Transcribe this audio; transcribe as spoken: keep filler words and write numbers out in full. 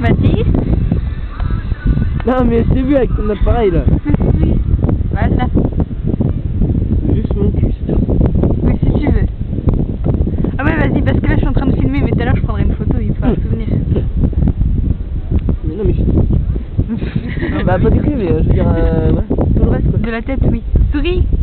Vas-y. Non mais je t'ai vu avec ton appareil là. Voilà. C'est juste mon cul, c'est tout. Oui, si tu veux. Ah ouais, vas-y, parce que là je suis en train de filmer, mais tout à l'heure je prendrai une photo, il faut un souvenir. Mais non mais je... Bah pas du cul mais euh, je veux dire... Euh, ouais, tout le reste quoi. De la tête, oui. Souris.